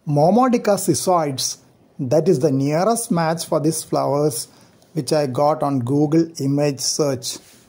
Momordica Cissoides, that is the nearest match for these flowers which I got on Google image search.